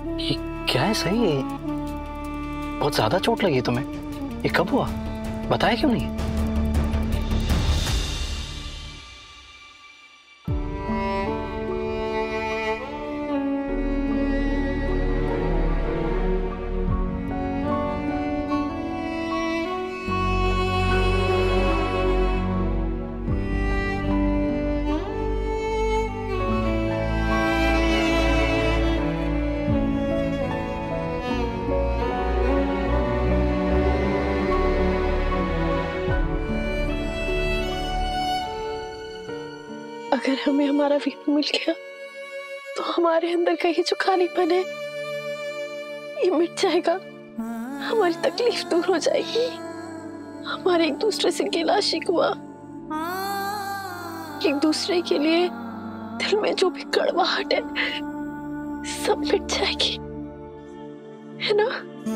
ये क्या है? सही है? बहुत ज्यादा चोट लगी तुम्हें? ये कब हुआ? बताया क्यों नहीं? अगर हमें हमारा वीनू मिल गया तो हमारे अंदर का ये जो खालीपन है ये मिट जाएगा, हमारी तकलीफ दूर हो जाएगी, हमारे एक दूसरे से गिला शिकवा, एक दूसरे के लिए दिल में जो भी कड़वाहट है सब मिट जाएगी, है ना?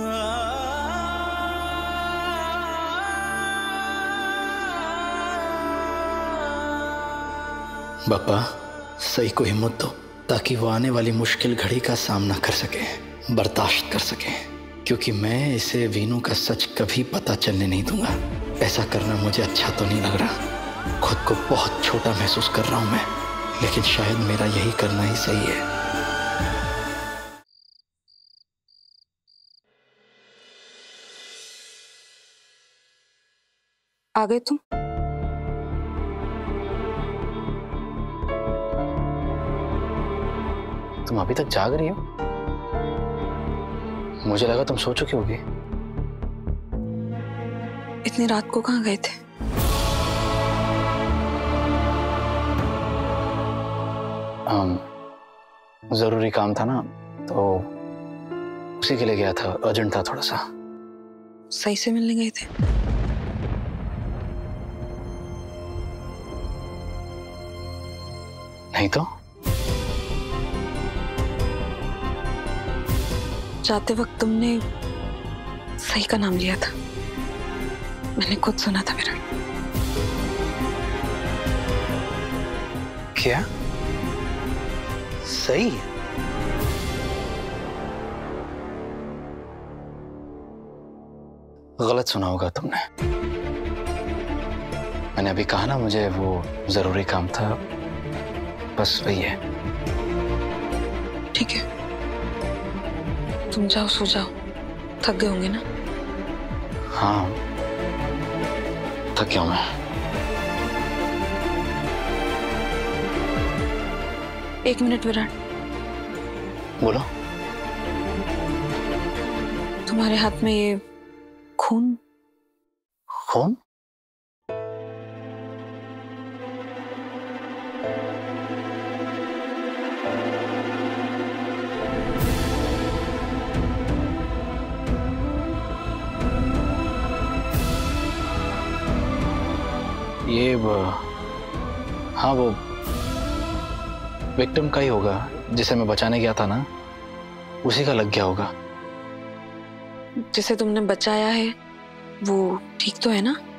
बापा, सही को हिम्मत दो ताकि वो आने वाली मुश्किल घड़ी का सामना कर सके, बर्दाश्त कर सके, क्योंकि मैं इसे वीनू का सच कभी पता चलने नहीं दूंगा। ऐसा करना मुझे अच्छा तो नहीं लग रहा, खुद को बहुत छोटा महसूस कर रहा हूं मैं, लेकिन शायद मेरा यही करना ही सही है। आ गए तुम? तुम अभी तक जाग रही हो? मुझे लगा तुम सो चुकी होगी। इतनी रात को कहाँ गए थे? जरूरी काम था ना, तो उसी के लिए गया था, अर्जेंट था थोड़ा सा। सही से मिलने गए थे? नहीं तो? जाते वक्त तुमने सही का नाम लिया था, मैंने खुद सुना था मेरा। क्या? सही? गलत सुना होगा तुमने। मैंने अभी कहा ना, मुझे वो जरूरी काम था, बस वही है। ठीक है, तुम जाओ, सो जाओ, थक गए होंगे ना? हाँ, थक गया हूं मैं। एक मिनट विराट। बोलो। तुम्हारे हाथ में ये खून? खून? ये हाँ, वो विक्टिम का ही होगा, जिसे मैं बचाने गया था ना, उसी का लग गया होगा। जिसे तुमने बचाया है वो ठीक तो है ना?